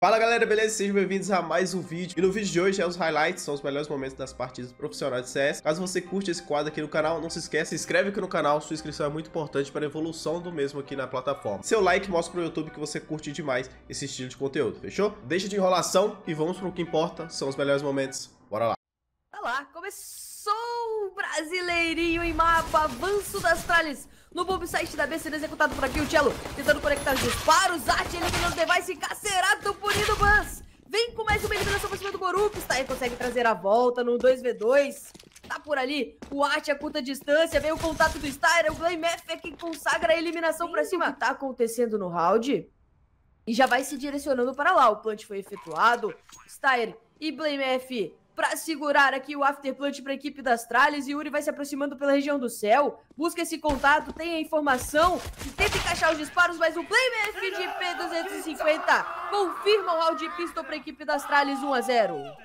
Fala galera, beleza? Sejam bem-vindos a mais um vídeo. E no vídeo de hoje os highlights, são os melhores momentos das partidas profissionais de CS. Caso você curte esse quadro aqui no canal, não se esqueça, se inscreve aqui no canal, sua inscrição é muito importante para a evolução do mesmo aqui na plataforma. Seu like mostra pro YouTube que você curte demais esse estilo de conteúdo, fechou? Deixa de enrolação e vamos pro que importa, são os melhores momentos. Bora lá. Olha lá, começou o Brasileirinho em mapa, avanço das tralhas no bomb site da B sendo executado por aqui o Cello, tentando conectar os disparos, Art eliminando o device, Cacerato punindo o Buzz. Vem com mais uma eliminação pra cima do Borup, Stair consegue trazer a volta no 2v2. Tá por ali, o Art a curta distância, vem o contato do Stair, o BlameF é quem consagra a eliminação pra cima. O que tá acontecendo no round? E já vai se direcionando para lá, o plant foi efetuado, Stair e BlameF pra segurar aqui o afterplant pra equipe das tralhas. Yuri vai se aproximando pela região do céu, busca esse contato, tem a informação, tenta encaixar os disparos, mas o BlameF de P250 confirma o round de pistol pra equipe das tralhas 1-0.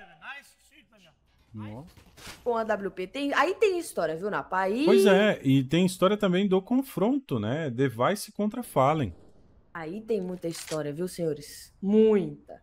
Nossa. Com a WP, aí tem história, viu, Napa? Aí... Pois é, e tem história também do confronto, né? Device contra Fallen. Aí tem muita história, viu, senhores? Muita.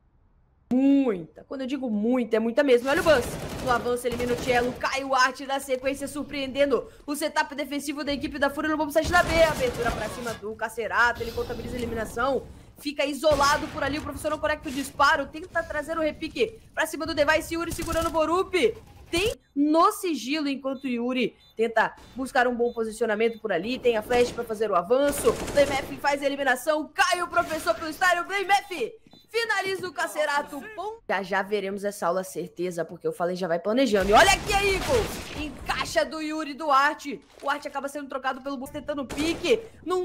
Muita. Quando eu digo muita, é muita mesmo. Olha o Buzz. No avanço, elimina o Cello. Cai o Art da sequência, surpreendendo o setup defensivo da equipe da Fúria no bomb site da B. Abertura pra cima do Cacerato. Ele contabiliza a eliminação. Fica isolado por ali. O professor não conecta o disparo. Tenta trazer o repique pra cima do device. Yuri segurando o Borup. Tem no sigilo, enquanto Yuri tenta buscar um bom posicionamento por ali. Tem a flash pra fazer o avanço. BlameF faz a eliminação. Cai o professor pelo style. BlameF finaliza o Cacerato. Bom, já veremos essa aula, certeza, porque o Fallen já vai planejando. E olha aqui a Eagle. Encaixa do Yuri do Art. O Art acaba sendo trocado pelo Boost tentando pique. Num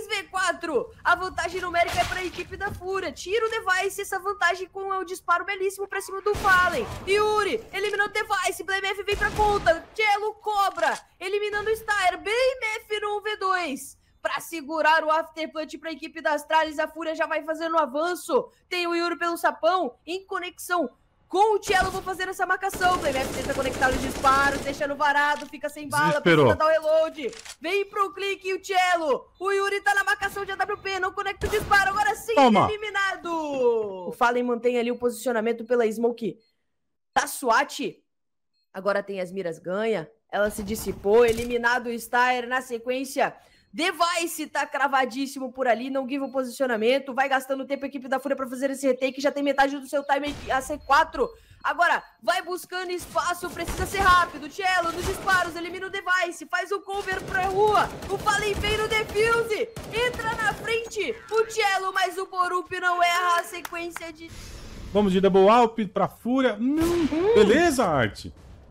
3v4. A vantagem numérica é para a equipe da Fúria. Tira o device. Essa vantagem com o disparo belíssimo para cima do Fallen. Yuri eliminando o device. BlameF vem pra conta. Cello cobra. Eliminando o Stair. BlameF no 1v2. Pra segurar o afterplant pra equipe das tralhas, a Fúria já vai fazendo o avanço. Tem o Yuri pelo sapão, em conexão com o Cello, vou fazer essa marcação. O BlameF tenta conectar os disparos, deixando varado, fica sem bala, precisa dar o reload. Vem pro clique o Cello. O Yuri tá na marcação de AWP, não conecta o disparo, agora sim, eliminado. O Fallen mantém ali o posicionamento pela smoke da SWAT. Agora tem as miras ganha, ela se dissipou, eliminado o Stair na sequência. Device tá cravadíssimo por ali, não give o posicionamento, vai gastando tempo a equipe da Fúria pra fazer esse retake, já tem metade do seu time a C4, agora vai buscando espaço, precisa ser rápido, Cello nos disparos, elimina o Device, faz o cover pra rua, o Fallen vem no defuse, entra na frente, o Cello, mas o Borup não erra a sequência de... Vamos de double alp pra Fúria, beleza, Art?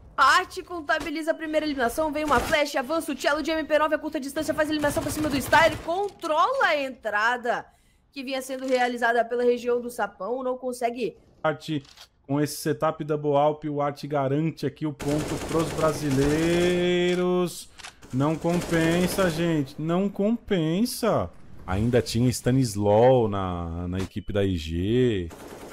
A Art contabiliza a primeira eliminação, vem uma flash, avança o Cello de MP9 a curta distância, faz a eliminação pra cima do Stair, controla a entrada que vinha sendo realizada pela região do sapão, não consegue... Art, com esse setup double alp, o Art garante aqui o ponto pros brasileiros. Não compensa, gente, não compensa. Ainda tinha Stanislau na equipe da IG.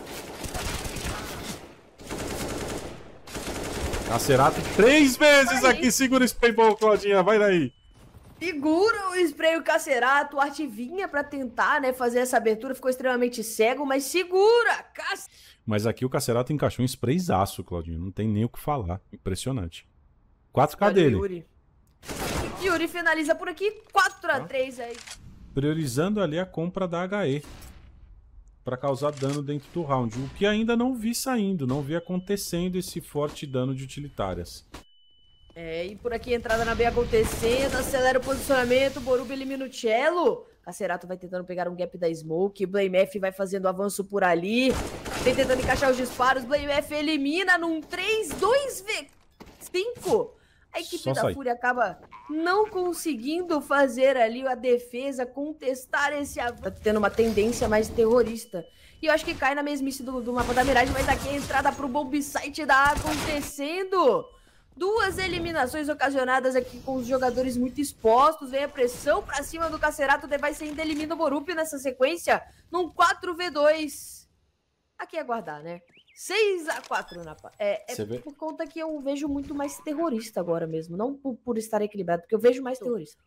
Cacerato 3 vezes aqui, segura o spray ball, Claudinha, vai daí. Segura o spray, o Cacerato, o Art vinha pra tentar, né, fazer essa abertura, ficou extremamente cego, mas segura, Mas aqui o Cacerato encaixou um sprayzaço, Claudinha, não tem nem o que falar, impressionante. 4K dele. Yuri finaliza por aqui, 4-3 aí. Priorizando ali a compra da HE. Para causar dano dentro do round, o que ainda não vi saindo, não vi acontecendo esse forte dano de utilitárias. E por aqui entrada na B acontecendo, acelera o posicionamento, Borup elimina o Cello. Cacerato vai tentando pegar um gap da Smoke, BlameF vai fazendo avanço por ali, vem tentando encaixar os disparos, BlameF elimina num 3-2v5. A equipe da Fúria acaba não conseguindo fazer ali a defesa, contestar esse avanço. Tá tendo uma tendência mais terrorista. E eu acho que cai na mesmice do mapa da Mirage, mas aqui a entrada pro bomb site da acontecendo. Duas eliminações ocasionadas aqui com os jogadores muito expostos. Vem a pressão pra cima do Cacerato, o Device ainda elimina o Borup nessa sequência, num 4v2. Aqui é aguardar, né? 6-4, Napa. Por conta que eu vejo muito mais terrorista agora mesmo. Não por estar equilibrado, porque eu vejo mais terrorista.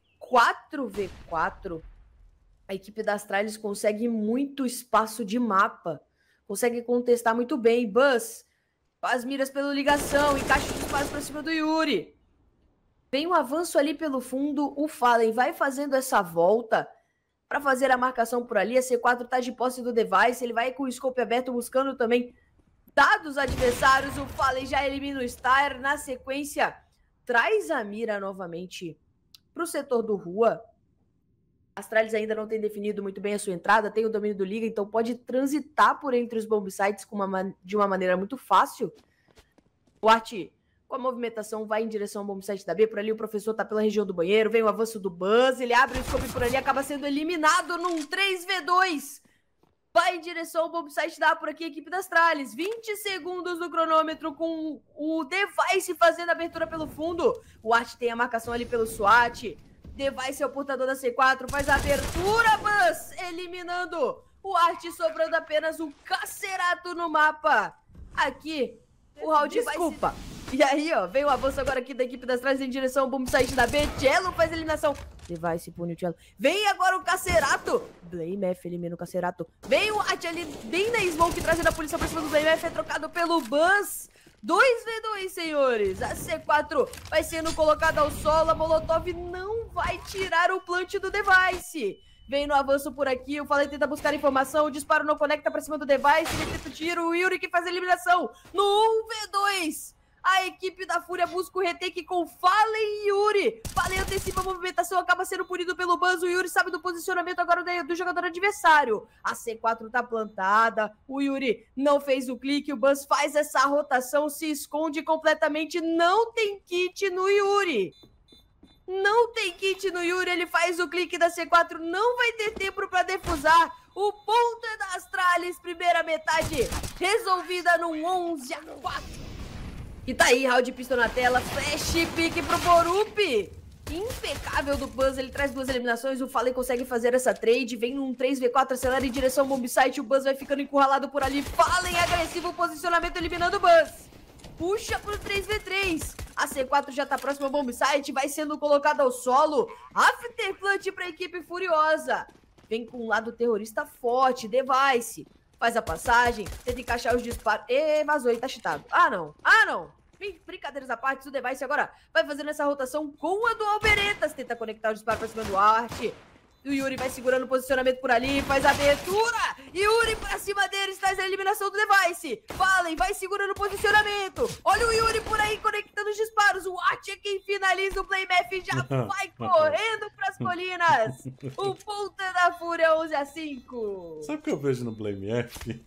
4v4, a equipe das Tralhas consegue muito espaço de mapa. consegue contestar muito bem. Buzz faz miras pela ligação, encaixa os disparos pra cima do Yuri. Vem um avanço ali pelo fundo, o Fallen vai fazendo essa volta para fazer a marcação por ali. A C4 tá de posse do Device, ele vai com o scope aberto buscando também dados adversários. O Fallen já elimina o Star, na sequência traz a mira novamente pro setor do Rua. Astralis ainda não tem definido muito bem a sua entrada, tem o domínio do Liga, então pode transitar por entre os bomb sites de uma maneira muito fácil. O Art, com a movimentação, vai em direção ao bomb site da B. Por ali o professor tá pela região do banheiro, vem o avanço do Buzz, ele abre o scope por ali, acaba sendo eliminado num 3v2. Vai em direção ao bomb site da A por aqui, a equipe das Astralis. 20 segundos no cronômetro com o Device fazendo a abertura pelo fundo. O Art tem a marcação ali pelo SWAT. Device é o portador da C4, faz a abertura, Buzz, eliminando o Art, sobrando apenas o Cacerato no mapa. Aqui, o round desculpa. E aí, ó, vem o avanço agora aqui da equipe das Astralis em direção ao bomb site da B. Cello faz a eliminação. Device pune o Cello. Vem agora o Cacerato. Blame F elimina o Cacerato. Vem o Art ali, bem na smoke, trazendo a polícia pra cima do Blame F, é trocado pelo Buzz. 2v2, senhores. A C4 vai sendo colocada ao solo. A Molotov não vai tirar o plant do Device. Vem no avanço por aqui. O Fallen tenta buscar informação. O disparo não conecta pra cima do Device. Ele tenta o tiro. O Yuri que faz a eliminação. No 1v2. A equipe da Fúria busca o retake com Fallen e Yuri. Fallen antecipa a movimentação, acaba sendo punido pelo Buzz. O Yuri sabe do posicionamento agora do jogador adversário. A C4 tá plantada. O Yuri não fez o clique. O Buzz faz essa rotação, se esconde completamente. Não tem kit no Yuri. Não tem kit no Yuri. Ele faz o clique da C4. Não vai ter tempo pra defusar. O ponto é da Astralis. Primeira metade resolvida num 11-4. E tá aí, round pistol na tela, flash pique pro Borup. Impecável do Buzz, ele traz 2 eliminações, o Fallen consegue fazer essa trade, vem num 3v4, acelera em direção ao bomb site, o Buzz vai ficando encurralado por ali, Fallen agressivo, posicionamento eliminando o Buzz. Puxa pro 3v3, a C4 já tá próximo ao bomb site, vai sendo colocado ao solo, afterplant pra equipe furiosa. Vem com um lado terrorista forte, Device. Faz a passagem, tenta encaixar os disparos. Vazou, ele tá cheatado. Ah, não. Brincadeiras à parte, o Device agora vai fazendo essa rotação com a Dual Beretas. Tenta conectar o disparo pra cima do Art. O Yuri vai segurando o posicionamento por ali, faz a abertura. Yuri pra cima deles, traz a eliminação do Device. Fallen, vai segurando o posicionamento. Olha o Yuri por aí conectando os disparos. O Art é quem finaliza, o Playmath já vai correndo pras colinas. O ponto é da Fúria, 11-5. Sabe o que eu vejo no Blame F?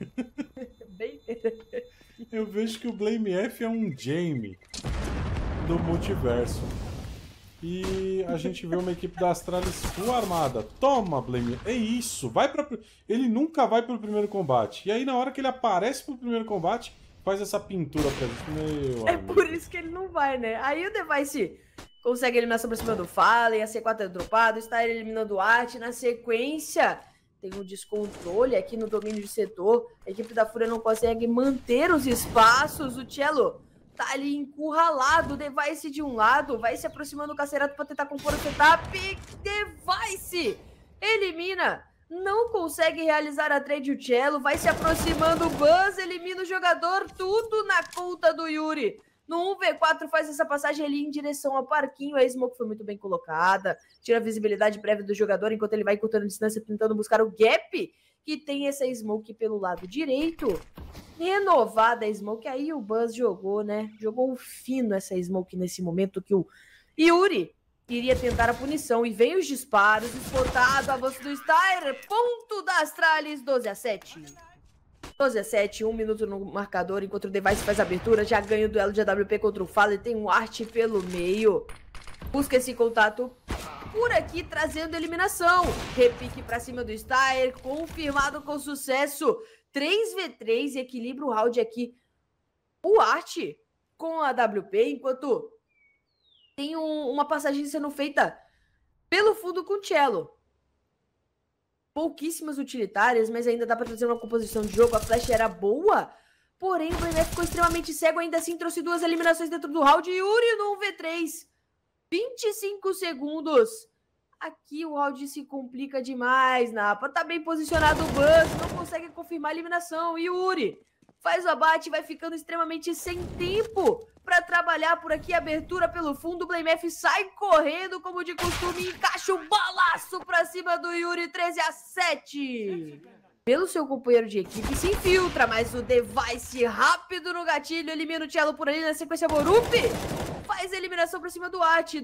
Eu vejo que o Blame F é um Jamie do multiverso. E a gente vê uma equipe da Astralis full armada. Toma, Blame. É isso. Ele nunca vai pro primeiro combate. E aí, na hora que ele aparece pro primeiro combate, faz essa pintura pra gente. Meu amigo. Por isso que ele não vai, né? Aí o Device consegue eliminar sobre cima do Fallen. A C4 é dropado. Está eliminando o Art. Na sequência, tem um descontrole aqui no domínio de setor. A equipe da Fúria não consegue manter os espaços. O Cello tá ali encurralado, Device de um lado, vai se aproximando do Cacerato pra tentar compor o setup. Device elimina, não consegue realizar a trade. O Cello vai se aproximando, o Buzz elimina o jogador, tudo na conta do Yuri. No 1v4 faz essa passagem ali em direção ao parquinho, a smoke foi muito bem colocada, tira a visibilidade prévia do jogador enquanto ele vai encurtando a distância, tentando buscar o gap, que tem essa smoke pelo lado direito. Renovada a smoke, aí o Buzz jogou, né? Jogou fino essa smoke nesse momento que o Yuri iria tentar a punição. E vem os disparos, exportado, avanço do Styr, ponto da Astralis, 12-7. 12-7, 1 minuto no marcador, enquanto o Device faz a abertura, já ganha o duelo de AWP contra o Fallen, tem um Art pelo meio. Busca esse contato por aqui, trazendo eliminação. Repique pra cima do Styr, confirmado com sucesso. 3v3, equilibra o round aqui. O Art com a AWP, enquanto tem uma passagem sendo feita pelo fundo com o Cello. Pouquíssimas utilitárias, mas ainda dá pra trazer uma composição de jogo. A flash era boa, porém o Blame ficou extremamente cego. Ainda assim trouxe 2 eliminações dentro do round. Yuri no 1v3. 25 segundos. Aqui o round se complica demais, Napa. Tá bem posicionado o Buzz, não consegue confirmar a eliminação. Yuri faz o abate, vai ficando extremamente sem tempo para trabalhar por aqui. Abertura pelo fundo, o BlameF sai correndo como de costume, encaixa um balaço para cima do Yuri, 13-7. Pelo seu companheiro de equipe, se infiltra, mas o Device rápido no gatilho, elimina o Cello por ali, na sequência Borup faz a eliminação para cima do Art,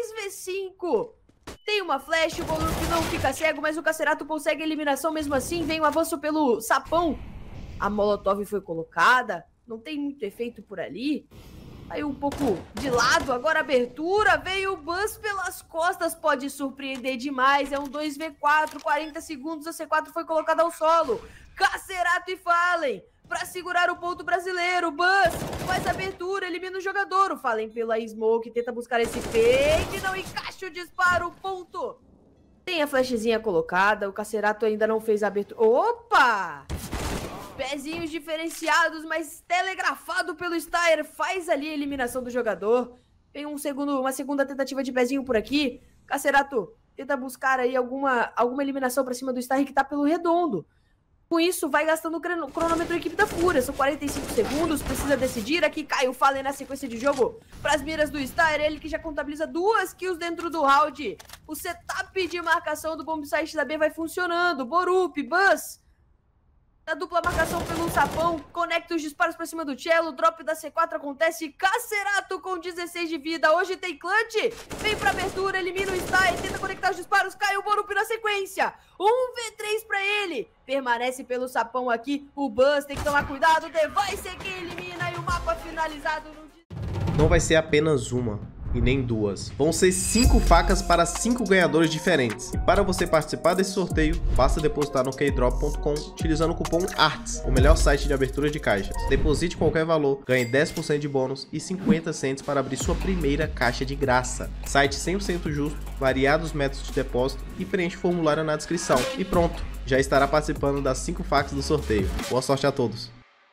2v5. Tem uma flash, o Borup não fica cego, mas o Cacerato consegue a eliminação mesmo assim, vem um avanço pelo sapão. A Molotov foi colocada, não tem muito efeito por ali. Aí um pouco de lado, agora a abertura, veio o Buzz pelas costas, pode surpreender demais, é um 2v4, 40 segundos, a C4 foi colocada ao solo. Cacerato e Fallen, pra segurar o ponto brasileiro, Buzz faz a abertura, elimina o jogador, o Fallen pela Smoke, tenta buscar esse fake, não encaixa o disparo, ponto. Tem a flashzinha colocada, o Cacerato ainda não fez a abertura. Opa! Pezinhos diferenciados, mas telegrafado pelo Styr. Faz ali a eliminação do jogador. Tem uma segunda tentativa de pezinho por aqui. Cacerato tenta buscar aí alguma eliminação pra cima do Styr que tá pelo redondo. Com isso, vai gastando o cronômetro da equipe da Fúria. São 45 segundos, precisa decidir. Aqui cai o Fallen na sequência de jogo pras miras do Styr. Ele que já contabiliza 2 kills dentro do round. O setup de marcação do bombsite da B vai funcionando. Borup, Buzz na dupla marcação pelo sapão, conecta os disparos pra cima do Cello, drop da C4 acontece, Cacerato com 16 de vida, hoje tem clutch, vem pra abertura, elimina o Styr, tenta conectar os disparos, cai o Borup na sequência, 1v3 pra ele, permanece pelo sapão aqui, o Buzz tem que tomar cuidado, Device é quem elimina e o mapa finalizado no... Não vai ser apenas uma e nem 2. Vão ser 5 facas para 5 ganhadores diferentes. E para você participar desse sorteio, basta depositar no keydrop.com utilizando o cupom ARTS, o melhor site de abertura de caixas. Deposite qualquer valor, ganhe 10% de bônus e 50 cents para abrir sua primeira caixa de graça. Site 100% justo, variados métodos de depósito e preenche o formulário na descrição. E pronto, já estará participando das 5 facas do sorteio. Boa sorte a todos!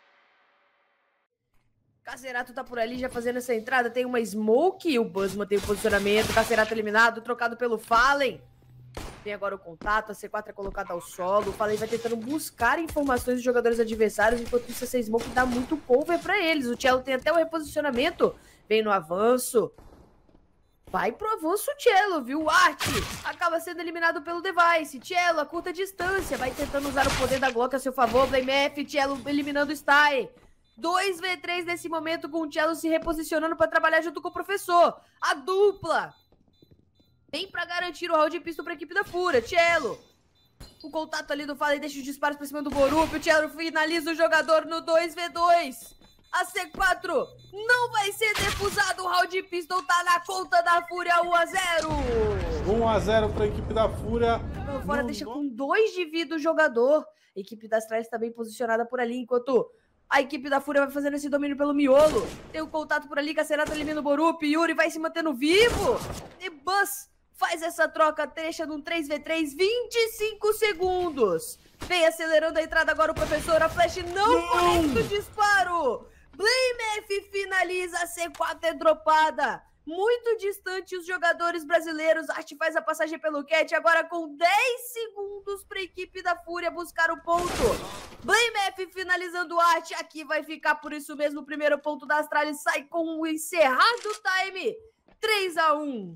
Cacerato tá por ali já fazendo essa entrada, tem uma Smoke, o Buzz mantém o posicionamento, Cacerato eliminado, trocado pelo Fallen. Tem agora o contato, a C4 é colocada ao solo, o Fallen vai tentando buscar informações dos jogadores adversários, enquanto isso essa Smoke dá muito cover pra eles. O Cello tem até o reposicionamento, vem no avanço. Vai pro avanço o Cello, viu? O Art acaba sendo eliminado pelo Device. Cello a curta distância, vai tentando usar o poder da Glock a seu favor, BlameF, Cello eliminando o Styr. 2v3 nesse momento com o Cello se reposicionando para trabalhar junto com o professor. A dupla vem para garantir o round de pistol para a equipe da Fúria. Cello, o contato ali do Fallen deixa os disparos para cima do Borup. O Cello finaliza o jogador no 2v2. A C4 não vai ser defusado. O round de pistol tá na conta da Fúria. 1-0. 1-0 para a equipe da Fúria. Fora deixa com 2 de vida o jogador. A equipe das Astralis está bem posicionada por ali, enquanto a equipe da Fúria vai fazendo esse domínio pelo miolo. Tem o contato por ali, Cacerato elimina o Borup. Yuri vai se mantendo vivo. E Buzz faz essa troca, deixa num 3v3, 25 segundos. Vem acelerando a entrada agora o professor. A flash não conecta o disparo. BlameF finaliza, a C4 é dropada. Muito distante os jogadores brasileiros. Art faz a passagem pelo Cat, agora com 10 segundos para a equipe da Fúria buscar o ponto. BlameF finalizando o Art, aqui vai ficar por isso mesmo. O primeiro ponto da Astralis sai com o encerrado time. 3-1.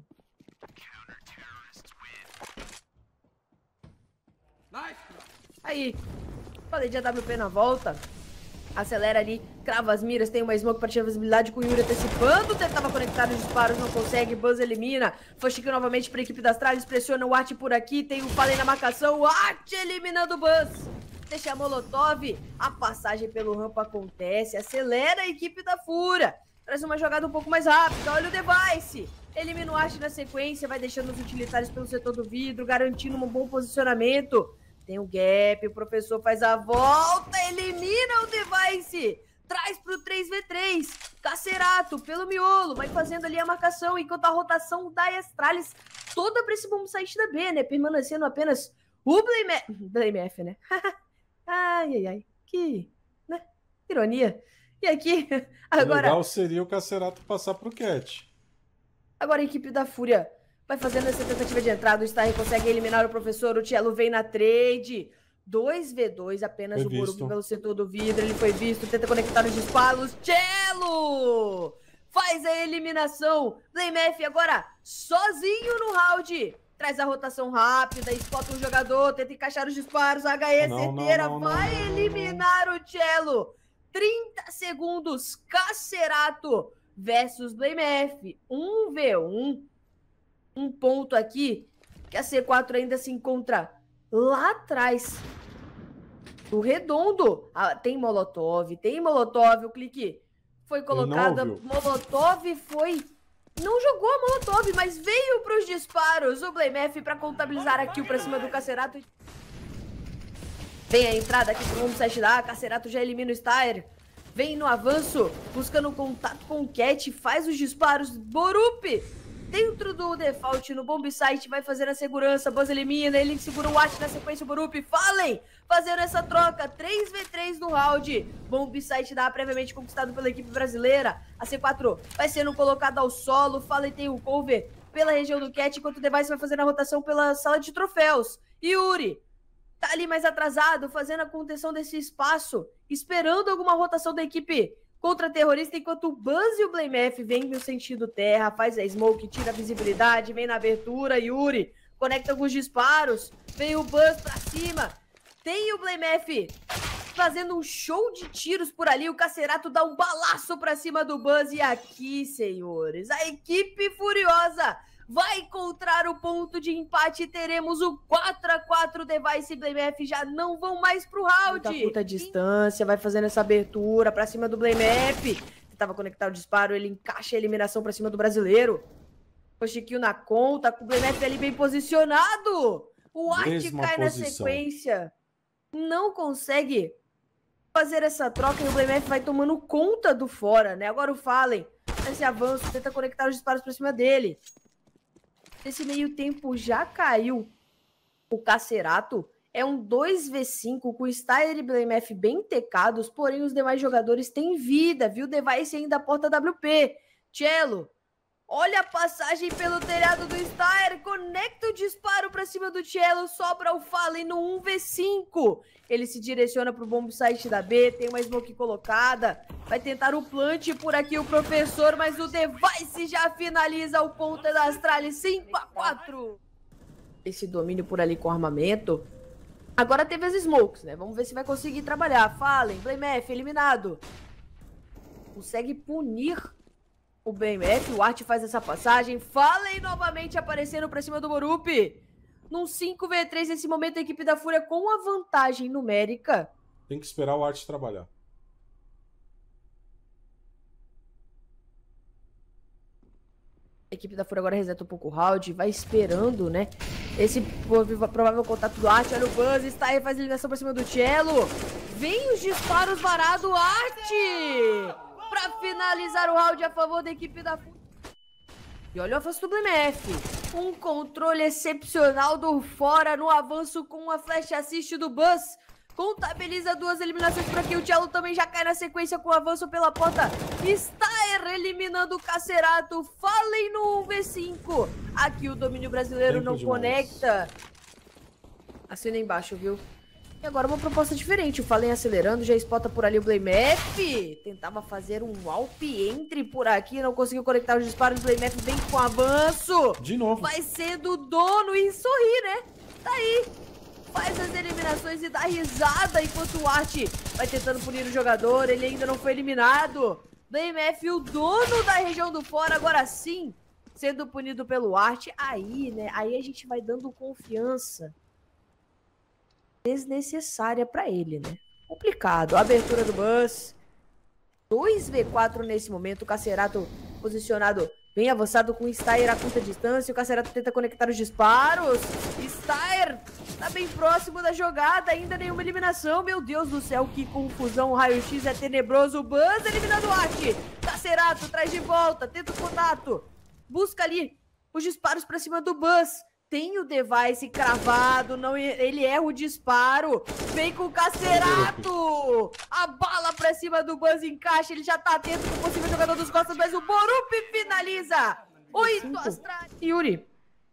Aí, falei de AWP na volta. Acelera ali, crava as miras, tem uma smoke para tirar a visibilidade com o Yuri antecipando, tentava conectar os disparos, não consegue, Buzz elimina, Fushiki novamente para a equipe da Astralis, pressiona o Art por aqui, tem o Fallen na marcação, o Art eliminando o Buzz, deixa a Molotov, a passagem pelo rampa acontece, acelera a equipe da Fúria, traz uma jogada um pouco mais rápida, olha o Device, elimina o Art na sequência, vai deixando os utilitários pelo setor do vidro, garantindo um bom posicionamento. Tem o gap, o professor faz a volta, elimina o Device, traz pro 3v3, Cacerato pelo miolo, vai fazendo ali a marcação, enquanto a rotação da Astralis toda pra esse bombsite da B, né, permanecendo apenas o BlameF, né, ai, que, né, ironia. E aqui, agora... Legal seria o Cacerato passar pro Cat. Agora a equipe da Fúria vai fazendo essa tentativa de entrada, o Starry consegue eliminar o professor, o Cello vem na trade. 2v2, apenas o Borup pelo setor do vidro, ele foi visto, tenta conectar os disparos, Cello! Faz a eliminação, BlameF agora sozinho no round. Traz a rotação rápida, spota um jogador, tenta encaixar os disparos, a HE certeira vai eliminar o Cello. 30 segundos, Cacerato versus BlameF, 1v1. Um ponto aqui, que a C4 ainda se encontra lá atrás do redondo. Tem Molotov, o clique foi colocada, Molotov foi... Não jogou a Molotov, mas veio para os disparos. O BlameF para contabilizar a kill para cima do Cacerato. Vem a entrada aqui pro home site da A. Cacerato já elimina o Stair. Vem no avanço, buscando contato com o Cat. Faz os disparos. Borup dentro do default no bomb site. Vai fazer a segurança. Buzz elimina. Ele segura o Watt na sequência. O Borup. Fallen fazendo essa troca. 3v3 no round. Bomb site da A previamente conquistado pela equipe brasileira. A C4 vai sendo colocada ao solo. Fallen tem o cover pela região do Cat. Enquanto o Device vai fazendo a rotação pela sala de troféus. Yuri tá ali mais atrasado, fazendo a contenção desse espaço, esperando alguma rotação da equipe contra-terrorista, enquanto o Buzz e o BlameF vêm no sentido terra, faz a smoke, tira a visibilidade, vem na abertura, Yuri conecta alguns disparos, vem o Buzz pra cima, tem o BlameF fazendo um show de tiros por ali, o Cacerato dá um balaço pra cima do Buzz, e aqui, senhores, a equipe furiosa vai encontrar o ponto de empate e teremos o 4x4. Device e BlameF já não vão mais pro round. Muita curta distância, vai fazendo essa abertura pra cima do BlameF. Tentava conectar o disparo, ele encaixa a eliminação pra cima do brasileiro. O Chiquinho na conta, com o BlameF ali bem posicionado. O Art cai na sequência. Não consegue fazer essa troca e o BlameF vai tomando conta do fora, né? Agora o Fallen, esse avanço, tenta conectar os disparos pra cima dele. Nesse meio tempo já caiu o Cacerato. É um 2v5 com o Stair e BlameF bem tecados, porém os demais jogadores têm vida, viu? Device ainda porta WP. Cello, olha a passagem pelo telhado do Stair, conecta o disparo pra cima do Cello, sobra o Fallen no 1v5. Ele se direciona pro bomb site da B, tem uma smoke colocada, vai tentar o plant por aqui o professor, mas o Device já finaliza o ponta da Astralis 5x4. Esse domínio por ali com armamento. Agora teve as smokes, né? Vamos ver se vai conseguir trabalhar. Fallen, BlameF eliminado. Consegue punir o BlameF, o Art faz essa passagem. Fallen novamente aparecendo pra cima do Borup. Num 5v3, nesse momento a equipe da Fúria com a vantagem numérica. Tem que esperar o Art trabalhar. A equipe da Fúria agora reseta um pouco o round, vai esperando, né? Esse provável contato do Art. Olha o Buzz, está aí, faz eliminação pra cima do Cello. Vem os disparos varados, Art! Pra finalizar o round a favor da equipe da Fúria. E olha o avanço do BlameF. Um controle excepcional do fora no avanço com a flash assist do Buzz. Contabiliza 2 eliminações por aqui. O Cello também já cai na sequência com o avanço pela porta. Stair eliminando o Cacerato. Fallen no 1v5. Aqui o domínio brasileiro não conecta. Assina embaixo, viu? E agora uma proposta diferente. O Fallen acelerando, já spota por ali o BlameF. Tentava fazer um Alp entre por aqui, não conseguiu conectar os disparos. O BlameF vem com avanço. De novo. Vai sendo o dono e sorri, né? Tá aí. Faz as eliminações e dá risada enquanto o Art vai tentando punir o jogador. Ele ainda não foi eliminado. BlameF, o dono da região do fora, agora sim, sendo punido pelo Art. Aí, né? Aí a gente vai dando confiança desnecessária pra ele, né? Complicado. A abertura do Buzz. 2v4 nesse momento. O Cacerato posicionado bem avançado com o Stair a curta distância. O Cacerato tenta conectar os disparos. Stair tá bem próximo da jogada. Ainda nenhuma eliminação. Meu Deus do céu, que confusão. O raio-x é tenebroso. O Buzz eliminando o Art. Cacerato traz de volta. Tenta o contato. Busca ali os disparos pra cima do Buzz. Tem o Device cravado, não, ele erra o disparo, vem com o Cacerato, a bala pra cima do Buzz encaixa, ele já tá atento com o possível jogador dos costas, mas o Borup finaliza, 8 Astralis. Yuri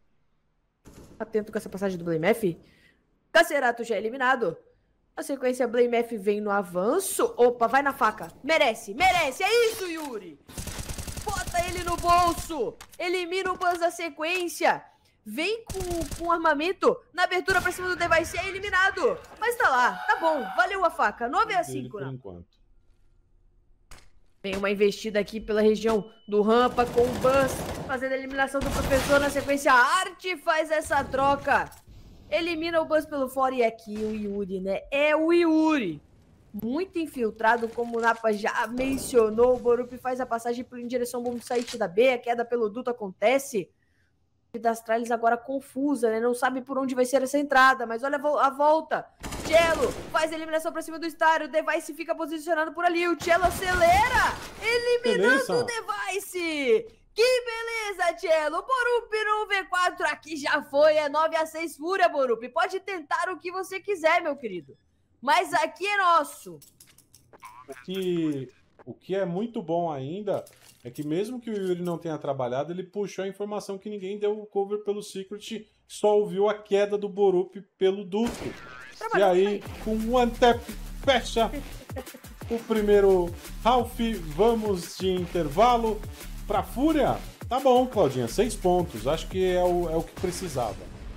Atento com essa passagem do Blame F. Cacerato já é eliminado. Na sequência, Blame F vem no avanço. Opa, vai na faca. Merece, merece. É isso, Yuri. Bota ele no bolso. Elimina o Buzz da sequência. Vem com armamento na abertura pra cima do Device. É eliminado. Mas tá lá, tá bom. Valeu a faca. 9-5, né? Vem uma investida aqui pela região do rampa com o Buzz, fazendo a eliminação do professor. Na sequência, a Art faz essa troca. Elimina o Buzz pelo fora e aqui o Yuri, né? É o Yuri. Muito infiltrado, como o Napa já mencionou. O Borup faz a passagem em direção ao bom site da B. A queda pelo duto acontece. Das Astralis agora confusa, né? Não sabe por onde vai ser essa entrada, mas olha a volta. Cello faz a eliminação pra cima do Star. O Device fica posicionado por ali. O Cello acelera, eliminando o Device. Que beleza, Cello. Borup no V4 aqui já foi. É 9-6 Fúria, Borup. Pode tentar o que você quiser, meu querido. Mas aqui é nosso. O que é muito bom ainda é que mesmo que o Yuri não tenha trabalhado, ele puxou a informação que ninguém deu o cover pelo Secret, só ouviu a queda do Borup pelo duto. E aí, com um one tap, fecha o primeiro half, vamos de intervalo pra Fúria. Tá bom, Claudinha, 6 pontos, acho que é o que precisava.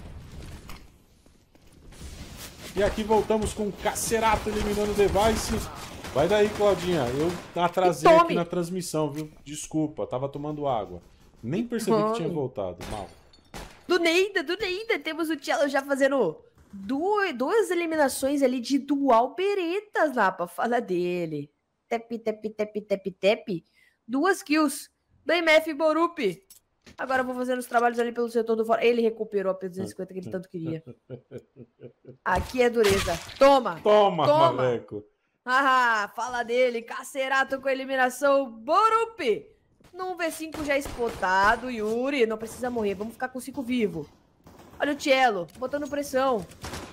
E aqui voltamos com o Cacerato eliminando o Device. Vai daí, Claudinha. Eu atrasei aqui na transmissão, viu? Desculpa, tava tomando água. Nem percebi que tinha voltado. Mal. Do Neida. Temos o Cello já fazendo duas eliminações ali de dual peretas lá pra falar dele. Tap. 2 kills. Blame F e Borup. Agora eu vou fazendo os trabalhos ali pelo setor do fora. Ele recuperou a P250 que ele tanto queria. Aqui é dureza. Toma, Maleco. Ah, fala dele. Cacerato com a eliminação. Borup. Num V5 já espotado. Yuri, não precisa morrer. Vamos ficar com 5 vivo. Olha o Cello, botando pressão.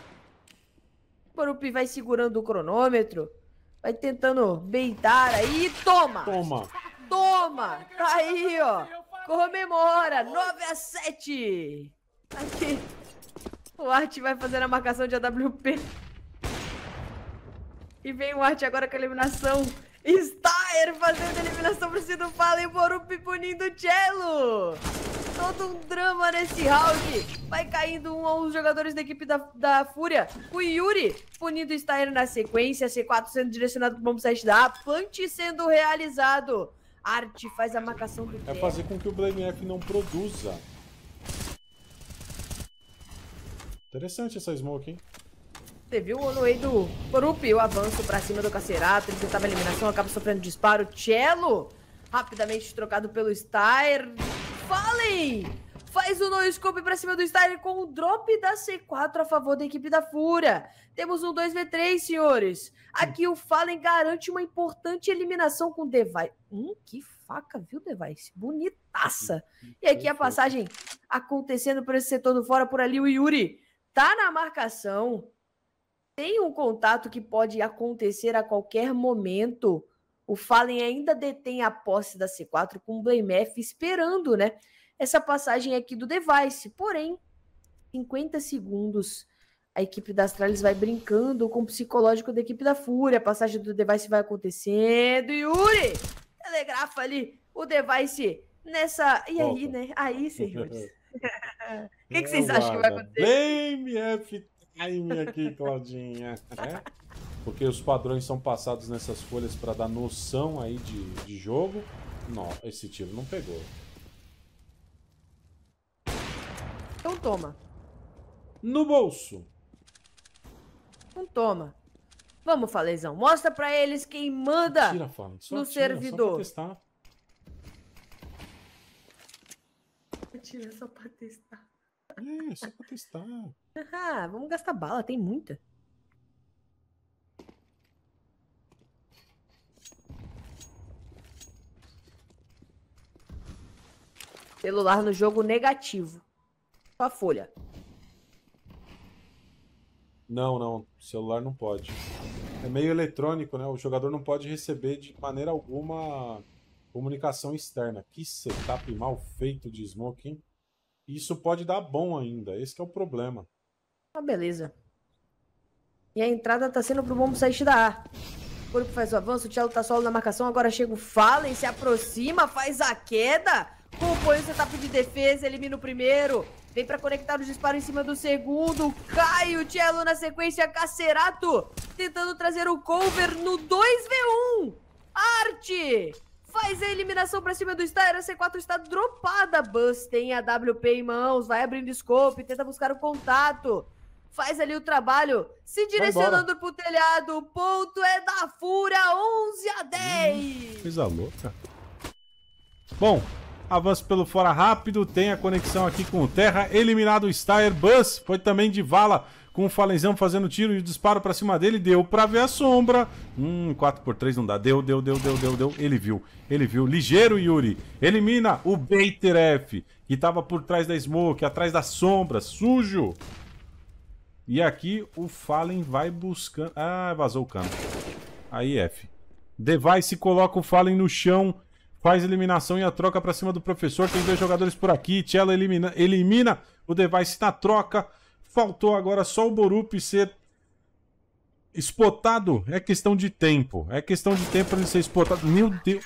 Borup vai segurando o cronômetro. Vai tentando beitar aí. Toma. Tá aí, ó. Comemora. 9-7. Aqui. O Art vai fazer a marcação de AWP. E vem o Art agora com a eliminação. Stair fazendo a eliminação pro Cido Fala e o Borup punindo o Cello. Todo um drama nesse round. Vai caindo um aos jogadores da equipe da Fúria. O Yuri punindo o Stair na sequência. C4 sendo direcionado pro bombsite da A. Plant sendo realizado. Art faz a marcação do É fazer com que o Blame F não produza. Interessante essa smoke, hein? Você viu o Onoei do Borup, o avanço pra cima do Cacerato, ele tentava a eliminação, acaba sofrendo disparo. Cello, rapidamente trocado pelo Stair. Fallen faz o no-scope pra cima do Stair com o drop da C4 a favor da equipe da Fúria. Temos um 2v3, senhores. Aqui o Fallen garante uma importante eliminação com o Device. Que faca, viu, Device? Bonitaça. E aqui a passagem acontecendo por esse setor do fora, por ali o Yuri tá na marcação. Tem um contato que pode acontecer a qualquer momento. O Fallen ainda detém a posse da C4 com o Blame F esperando, né? Essa passagem aqui do Device. Porém, 50 segundos. A equipe da Astralis vai brincando com o psicológico da equipe da Fúria. A passagem do Device vai acontecendo. Yuri telegrafa ali o Device nessa... E aí, né? Aí, senhores. O que vocês acham que vai acontecer? Blame F time aqui, Claudinha. Porque os padrões são passados nessas folhas para dar noção aí de jogo. Não, esse tiro não pegou. Então toma. No bolso. Então toma. Vamos, Falezão. Mostra pra eles quem manda no servidor. Só pra testar. Tira só pra testar. Só pra testar. Ah, vamos gastar bala, tem muita. Celular no jogo negativo. Só a folha. Não. Celular não pode. É meio eletrônico, né? O jogador não pode receber de maneira alguma comunicação externa. Que setup mal feito de smoke, hein? Isso pode dar bom ainda, esse que é o problema. Ah, beleza. E a entrada tá sendo pro bombo site da A. O Borup faz o avanço, o Cello tá solo na marcação, agora chega o Fallen, se aproxima, faz a queda, compõe o setup de defesa, elimina o primeiro, vem pra conectar os disparos em cima do segundo, cai o Cello na sequência, Cacerato tentando trazer o cover no 2v1, Arte faz a eliminação pra cima do Star, a C4 está dropada, Buzz tem a WP em mãos, vai abrindo scope, tenta buscar o contato. Faz ali o trabalho, se direcionando pro telhado. O ponto é da Fúria, 11-10. Coisa louca. Bom, avanço pelo fora rápido. Tem a conexão aqui com o Terra. Eliminado o Steyr. Buzz foi também de vala com o Falenzão fazendo tiro e o disparo pra cima dele. Deu pra ver a sombra. 4x3 não dá. Deu. Ele viu. Ligeiro, Yuri. Elimina o Baiter F, que tava por trás da smoke, atrás da sombra. Sujo. E aqui o Fallen vai buscando... Ah, vazou o cano. Aí, F. Device coloca o Fallen no chão, faz a eliminação e a troca pra cima do professor. Tem 2 jogadores por aqui. Cello elimina o Device na troca. Faltou agora só o Borup ser spotado. É questão de tempo. É questão de tempo pra ele ser spotado. Meu Deus.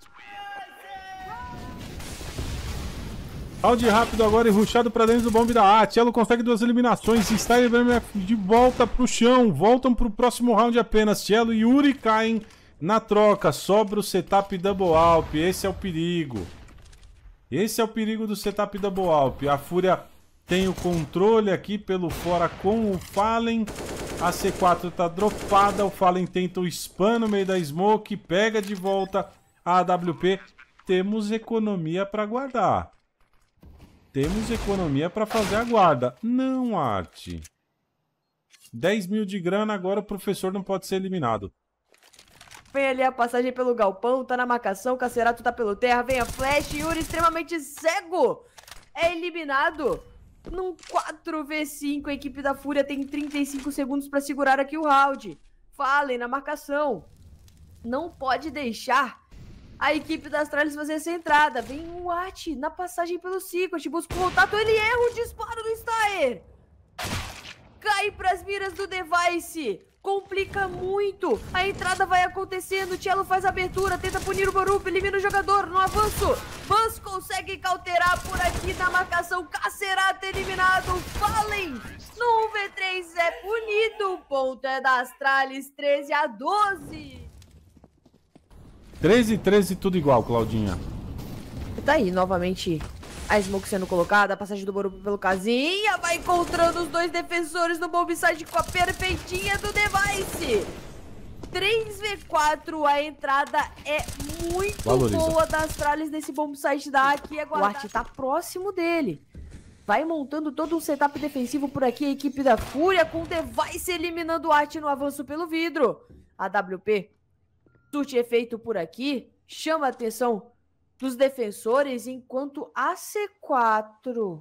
Round rápido agora e rushado pra dentro do bombe da A. Cello consegue 2 eliminações. Está de volta pro chão. Voltam pro próximo round apenas. Cello e Yuri caem na troca. Sobra o setup Double Alp. Esse é o perigo. Esse é o perigo do setup Double Alp. A Fúria tem o controle aqui pelo fora com o Fallen. A C4 tá dropada. O Fallen tenta o spam no meio da smoke. Pega de volta a AWP. Temos economia pra guardar. Temos economia para fazer a guarda. Não, Arte. 10 mil de grana, agora o professor não pode ser eliminado. Vem ali a passagem pelo galpão, tá na marcação, Cacerato tá pelo terra, vem a flash, Yuri extremamente cego. É eliminado. Num 4v5, a equipe da Fúria tem 35 segundos para segurar aqui o round. Fallen na marcação. Não pode deixar a equipe das Astralis fazer essa entrada. Vem o Ati na passagem pelo Secret. Busca o contato. Ele erra o disparo do Steyr. Cai pras miras do Device. Complica muito. A entrada vai acontecendo. Cello faz a abertura. Tenta punir o Borup. Elimina o jogador. No avanço. Buzz consegue cauterar por aqui na marcação. Cacerato eliminado. Fallen no 1v3 é punido. O ponto é da Astralis. 13-12. 13-13, tudo igual, Claudinha. Tá aí, novamente, a smoke sendo colocada, a passagem do Borup pelo casinha, vai encontrando os 2 defensores no bomb site com a perfeitinha do Device. 3v4, a entrada é muito boa das Astralis nesse bomb site da aqui. O Art tá próximo dele. Vai montando todo um setup defensivo por aqui, a equipe da Fúria, com o Device eliminando o Art no avanço pelo vidro. A WP surte efeito por aqui, chama a atenção dos defensores, enquanto a C4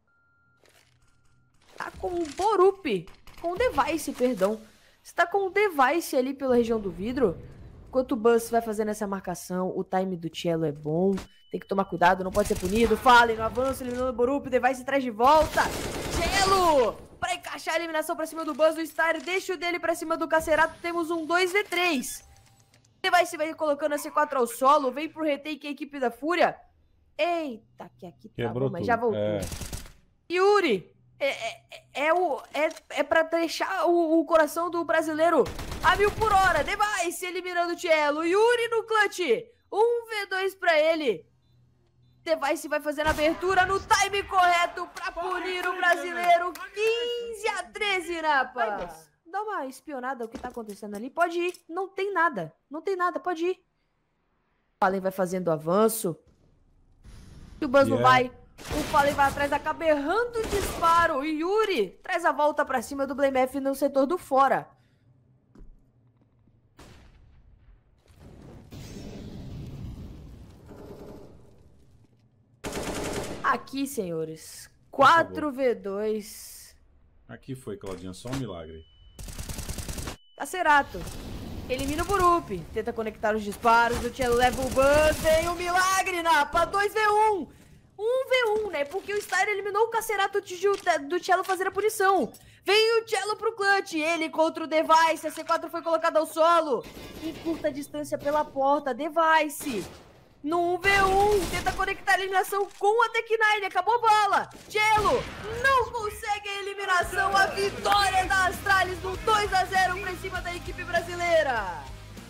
tá com o Borup, com o Device, perdão. Está com o Device ali pela região do vidro, enquanto o Buzz vai fazendo essa marcação. O time do Cello é bom, tem que tomar cuidado, não pode ser punido. Fallen no avanço, eliminando o Borup, Device traz de volta. Cello para encaixar a eliminação para cima do Buzz, o Steyr deixa o dele para cima do Cacerato. Temos um 2v3. Device vai colocando a C4 ao solo, vem pro retake a equipe da Fúria. Eita, que aqui tá bom, mas já voltou. Yuri, é pra deixar o coração do brasileiro a 1000 por hora. Device eliminando o Cello. Yuri no clutch. 1v2 pra ele. Device vai fazendo a abertura no time correto pra punir o brasileiro. 15-13, Napa. Dá uma espionada o que tá acontecendo ali. Pode ir. Não tem nada. Não tem nada. Pode ir. Fallen vai fazendo avanço. E o Buzz não vai. O Fallen vai atrás, acaba errando o disparo. E Yuri traz a volta pra cima do Blame F no setor do fora. Aqui, senhores. 4v2. Aqui foi, Claudinha. Só um milagre. Cacerato elimina o Borup, tenta conectar os disparos, o Cello leva o Buzz, tem um milagre, Napa, 2v1, 1v1, né? Porque o Styra eliminou o Cacerato do Cello fazer a punição. Vem o Cello pro clutch, ele contra o Device, a C4 foi colocada ao solo. Em curta distância pela porta, Device. No 1v1, tenta conectar a eliminação com a Tech9, acabou a bala. Cello não consegue a eliminação, a vitória da Astralis no 2-0 pra cima da equipe brasileira.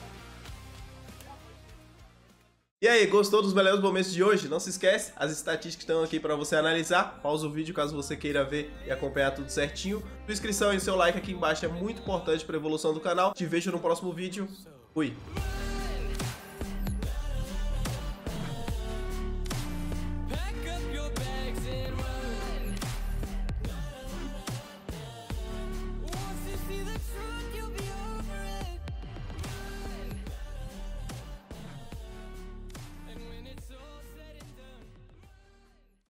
E aí, gostou dos melhores momentos de hoje? Não se esquece, as estatísticas estão aqui para você analisar. Pausa o vídeo caso você queira ver e acompanhar tudo certinho. Sua inscrição e seu like aqui embaixo é muito importante para a evolução do canal. Te vejo no próximo vídeo. Fui!